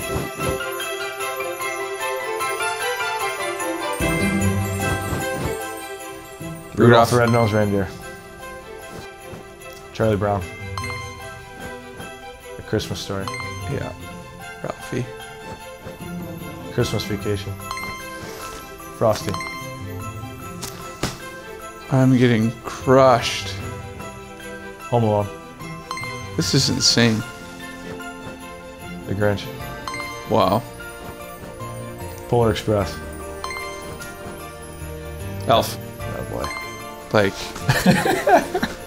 Rudolph. The Red-Nosed Reindeer. Charlie Brown. A Christmas Story. Yeah. Ralphie. Christmas Vacation. Frosty. I'm getting crushed. Home Alone. This is insane. The Grinch. Wow. Polar Express. Elf. Oh boy. Like.